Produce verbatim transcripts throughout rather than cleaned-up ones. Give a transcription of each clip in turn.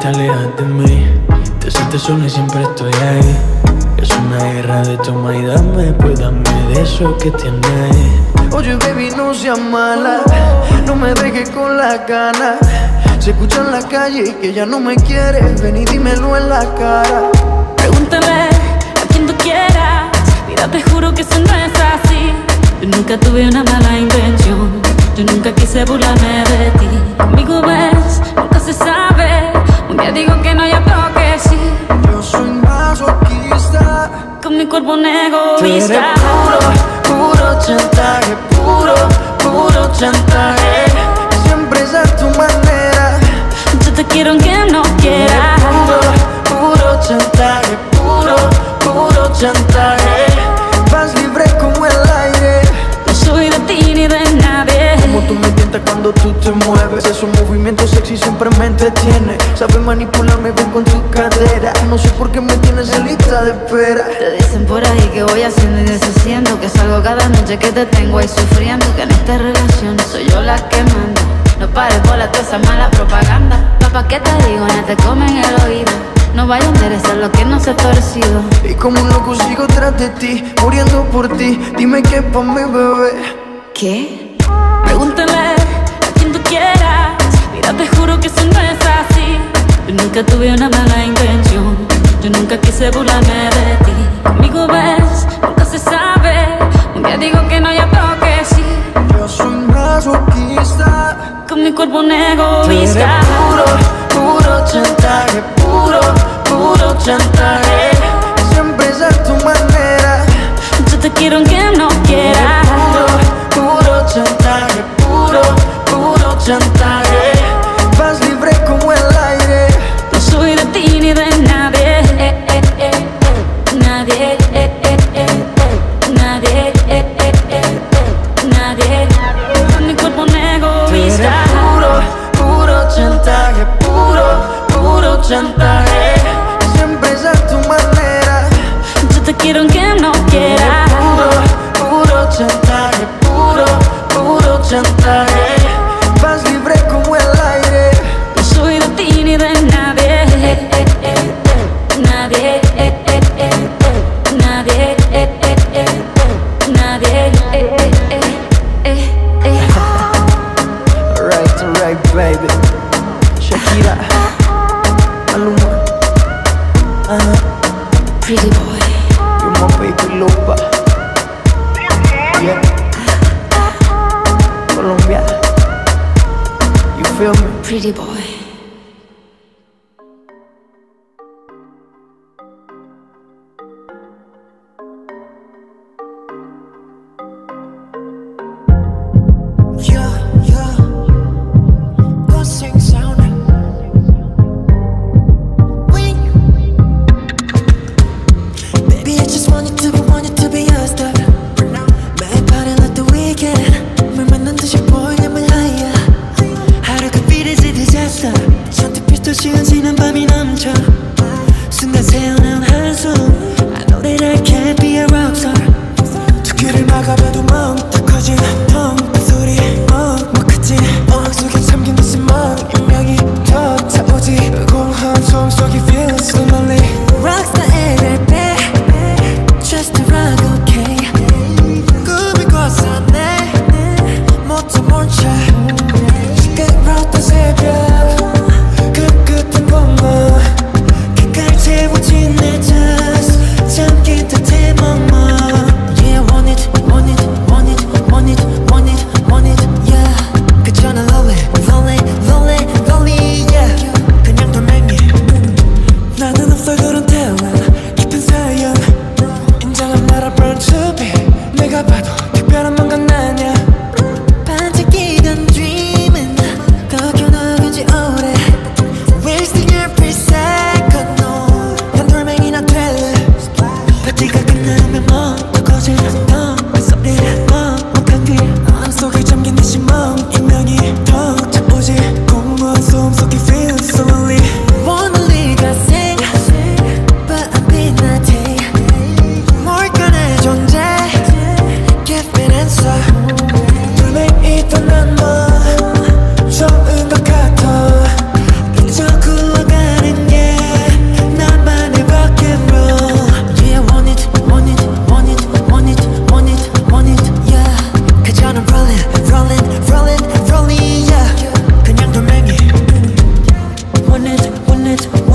te alejas de mí. Te sientes sola y siempre estoy ahí. Es una guerra de toma y dame, pues dame de eso que tienes. Oye baby, no seas mala, no me dejes con la gana. Se escucha en la calle que ya no me quieres, ven y dímelo en la cara. Pregúntale a quien tú quieras, mira te juro que eso no es así. Yo nunca tuve una mala intención, yo nunca quise burlarme de ti. Conmigo ves, nunca se sabe, un día digo que no y otro que sí. Yo soy masoquista, con mi cuerpo un egoísta. Tú eres puro, puro chantaje, puro, puro chantaje. Siempre es a tu manera, yo te quiero aunque no quieras. Puro, puro chantaje, puro, puro chantaje. Vas libre como el aire, no soy de ti ni de nadie. como tú me tientas cuando tú te mueves. Esos movimientos sexy siempre me entretiene. Sabes manipularme bien con tu cadera. No sé por qué me tienes en lista de espera. Te dicen por ahí que voy haciendo y deshaciendo, que salgo cada noche que te tengo ahí sufriendo, que en esta relación soy yo la que manda. No pares bola toda esa mala propaganda. Papá, ¿qué te digo? No te comen el oído. No vaya a interesar lo que no se ha torcido. Y como un loco sigo tras de ti, muriendo por ti. Dime qué pa' mi bebé. ¿Qué? Pregúntale a quien tú quieras, mira te juro que eso no es así. Yo nunca tuve una mala intención, yo nunca quise burlarme de ti. Conmigo ves, nunca se sabe, un día digo que no y otro que sí. Yo soy masoquista, con mi cuerpo un egoísta. Puro, puro chantaje, puro, puro chantaje. Siempre es a tu manera, yo te quiero aunque no quieras. Puro, puro chantaje, puro, puro chantaje. Vas libre como el aire, no soy de ti ni de nadie. eh, eh, eh, eh. Nadie, eh, eh, eh, eh. Nadie, eh, eh, eh, eh. Nadie. Con mi cuerpo un egoísta. Puro, puro chantaje, puro, puro chantaje. Siempre es a tu manera, yo te quiero aunque no quieras. Puro, puro chantaje, puro, puro chantaje. Vas libre como el aire, no soy de ti ni de nadie. eh, eh, eh, eh. Nadie, eh, eh, eh, eh. Nadie, eh, eh, eh, eh. Nadie, eh, eh, eh, eh, eh. Alright, alright baby. Shakira, Maluma, uh-huh. Pretty boy, you're my baby loba. Yeah, Colombia, you feel me? pretty boy. Yeah, yeah, buzzing sound. We, baby, I just want you to be, want you to be yours, though. 매일 party like the weekend. 물 만난 듯이 보이는 말 higher. 하루가 비리지 disaster.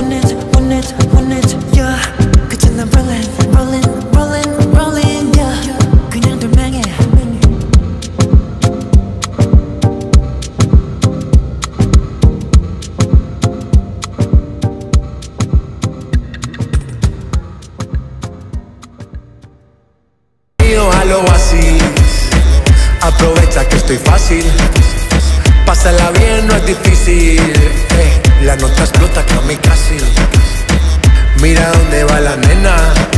want it, want it, want it, yeah. 그치는 rolling, rolling, rolling, rolling, yeah. 그냥 돌멩이. Al oasis, aprovecha que estoy fácil. Pásala bien, no es difícil. eh, La nota explota kamikaze. Mira dónde va la nena.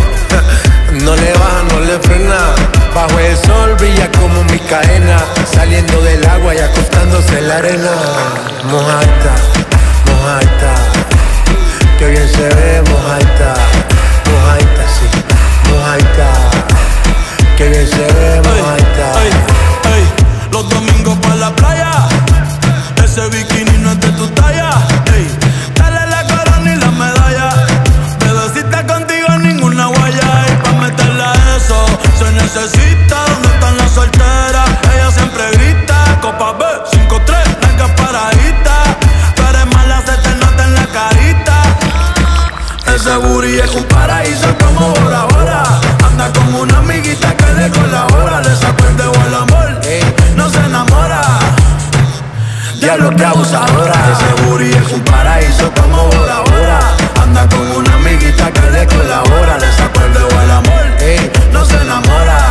No le baja, no le frena. Bajo el sol brilla como mi cadena. Saliendo del agua y acostándose en la arena. Mojadita, mojadita. Que bien se ve, mojadita. Mojadita, sí, mojadita. Que bien se ve, mojadita. Ey, ey, ey. Los domingos pa' la playa. Ese bikini no es de tu talla. Ey, dale la corona y la medalla. Bebecita contigo ninguna guaya. Y pa' meterla a eso se necesita. ¿Dónde están las solteras? Ella siempre grita. Copa B, cinco tres, nalgas paraditas. Tú eres mala, se te nota en la carita. Ese booty es un paraíso como Bora Bora. Anda con una amiguita que le colabora. Le sacó el dedo al amor, no se enamora. Diablo que abusadora. Ese booty es un paraíso como Bora Bora. Anda con una amiguita que le colabora. Le sacó el dedo al amor, no se enamora.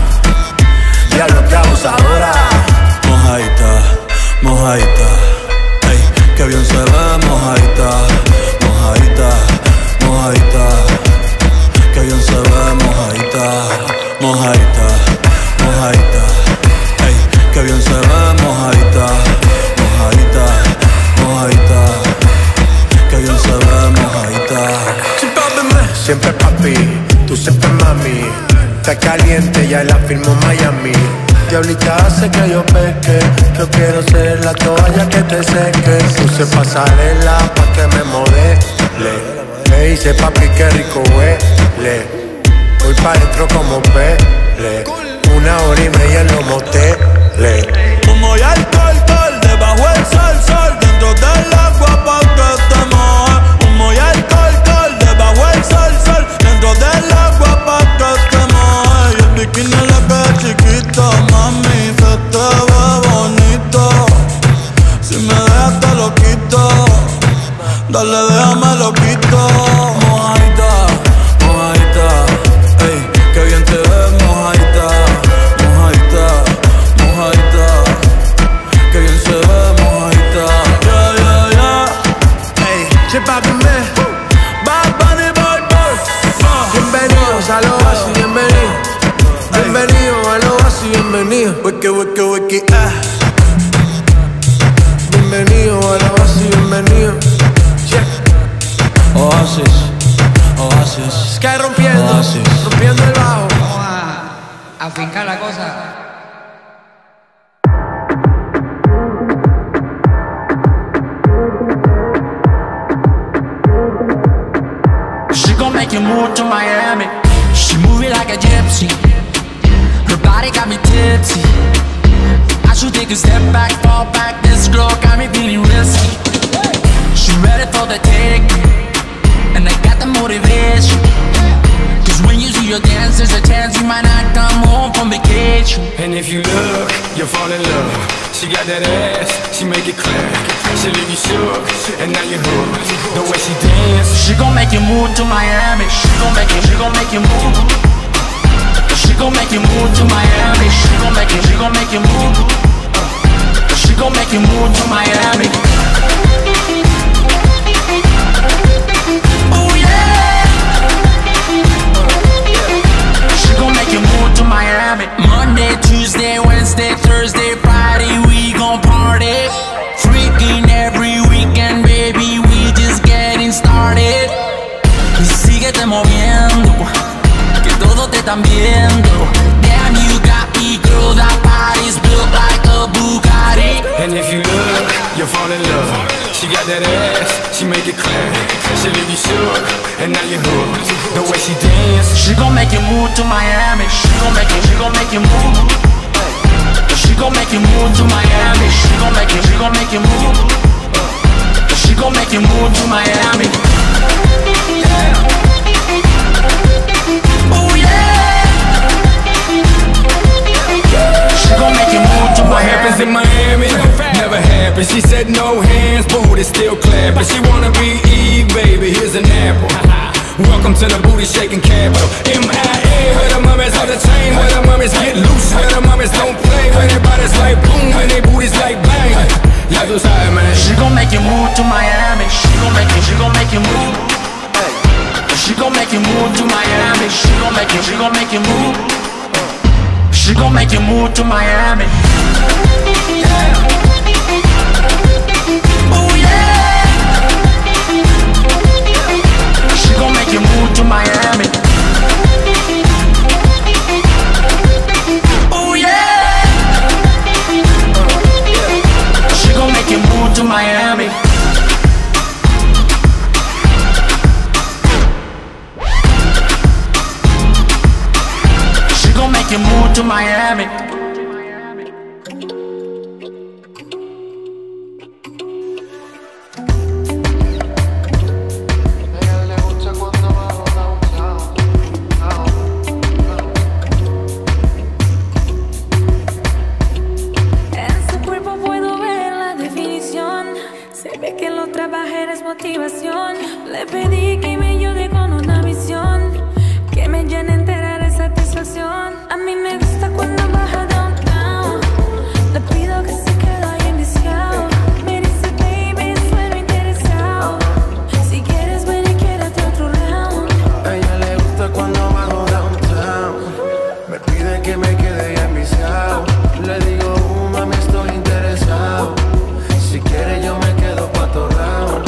Diablo que abusadora. Mojadita, mojadita. Ey, que bien se ve, mojadita. Mojadita, mojadita. Que bien se ve, mojadita. Mojadita, mojadita. Ey, que bien se ve, mojadita. Mojadita, mojadita. Que bien se ve, mojadita. Siempre papi, tú siempre mami. Está caliente, ya la firmo Miami. Diablita hace que yo peque. Yo quiero ser la toalla que te seque. Puse pasarela pa' que me modele. Me dice papi que rico huele. Voy pa' dentro como Pele. Una hora y media en los moteles. Humo y alcohol, alcohol, debajo el sol, sol. Dentro del agua pa' que te mojes. Humo y alcohol, alcohol, debajo el sol, sol. Dentro del agua pa' que te mojes. Y el bikini le queda chiquito, mami, se te ve bonito. Si me dejas te lo quito. Dale, déjame lo quito. Mojadita, mojadita. Ey, que bien te ves, mojadita. Mojadita, mojadita. Que bien se ve, mojadita. Yeah, yeah, yeah. Ey, che papi me. Bad Bunny, boy, boy. Uh. Bienvenidos a lo así, bienvenido. Bienvenido a lo así, bienvenido. Wiki, wiki, wiki, ah. Bienvenido a lo así, bienvenido. Oasis, Oasis. Sky rompiendo, Oasis. rompiendo el bajo. Vamos a afincar la cosa. She gon' make you move to Miami. She move it like a gypsy. Her body got me tipsy. I should take a step back, fall back. This girl got me feeling risky. She ready for the take, and I got the motivation. Cause when you see your dance, there's a chance you might not come home from vacation. And if you look, you'll fall in love. She got that ass, she make it clap. She leave you shook, and now you're hooked. The way she dance, She gon' make you move to Miami. She gon' make you, she gon' make you move. She gon' make you move to Miami. She gon' make you, she gon' make you move. She gon' make you move to Miami. Oh yeah. She gon' make you move to Miami. Monday, Tuesday, Wednesday, Thursday, Friday, we gon' party. Freaking every weekend, baby, we just getting started. Y síguete moviendo, que todos te están viendo. Damn, you got me, girl, that body's built like a Bugatti. and if you look, you'll fall in love. She got that ass, she make it clap. She leave you shook, and now you're hooked. The way she dance, She gon' make you move to Miami. She gon' make you, she gon' make you move. She gon' make you move to Miami. She gon' make you, she gon' make you move. She gon' make you move to Miami. example. Welcome to the booty shaking capital. M I A, where the mummies on the chain, where the mummies get loose, where the mummies don't play, where their bodies like boom, and their booties like bang. Ya tú sabes, man. She gon' make you move to Miami. She gon' make you, she gon' make you move. Hey. She gon' make you move to Miami. She gon' make you, she gon' make you move. She gon' make you move to Miami. Yeah. Oh yeah. She gon' make you move to Miami. Oh yeah. She gon' make you move to Miami. She gon' make you move to Miami. Le pedí que me ayude con una visión que me llene entera de satisfacción. A mí me gusta cuando baja downtown. Le pido que se quede ahí enviciado. Me dice baby, suelo interesado. Si quieres ven y quédate otro round. A ella le gusta cuando bajo downtown. Me pide que me quede ahí enviciado. Le digo, uh, mami, estoy interesado. Si quiere yo me quedo pa' otro round.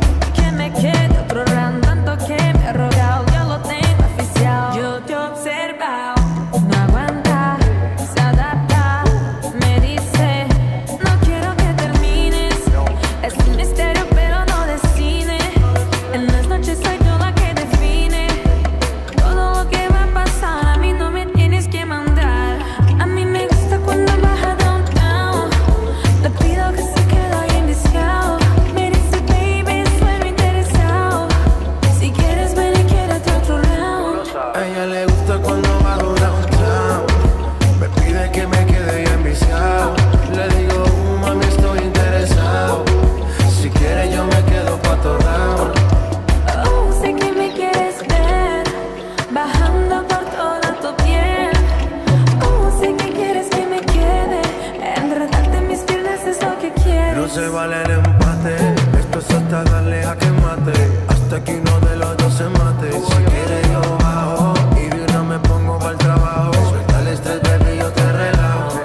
Quede otro round, tanto que me ha rogado, yo lo tengo oficial. Yo te he observado, no aguanta, se adapta. Me dice, no quiero que termines. Es un misterio pero no de cine. En las noches soy yo la que define todo lo que va a pasar, a mí no me tienes que mandar. A mí me gusta cuando baja downtown. Le pido que se quede ahí enviciado. Me dice baby, suelo interesado. Si quieres ven y quédate otro round. A ella le gusta cuando bajo downtown. Me pide que me quede ahí enviciado. Le digo, uh, mami, estoy interesado. Si quiere yo me quedo pa' otro round. Oh, sé que me quieres ver bajando por toda tu piel. Oh, sé que quieres que me quede enredarte en mis piernas, es lo que quieres. No se vale el empate. Esto es hasta darle a que mate. Hasta que uno de los dos se mate. Si quiere yo bajo y de una me pongo para el trabajo. Suelta el estrés, baby, yo te relajo.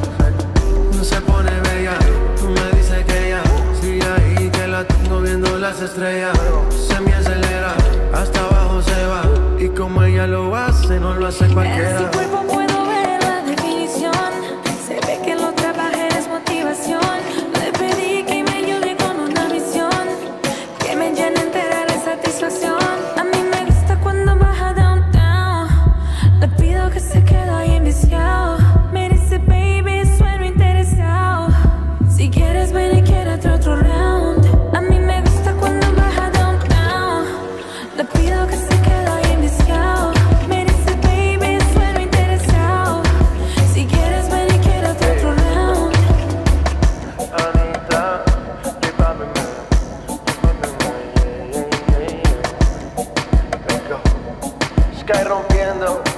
No se pone bella, tú me dices que ya. Sigue ahí que la tengo viendo las estrellas. Se me acelera, hasta abajo se va. Y como ella lo hace, no lo hace En cualquiera. su cuerpo puedo ver la definición. Se ve que lo trabaje es motivación. Le pedí que me ayude con una misión que me llene entera de satisfacción. A mí me gusta cuando baja downtown. Le pido que se quede ahí enviciado. Me dice baby, sueno interesado. Si quieres ven y quédate otro round. A mí me gusta cuando baja downtown. Le pido que se quede ahí enviciado. Me dice baby, sueno interesado. Si quieres ven y quédate otro round. Anita, keep poppin', man. Keep poppin', man. Yeah, yeah, yeah, yeah. Let's go. Sky rompiendo.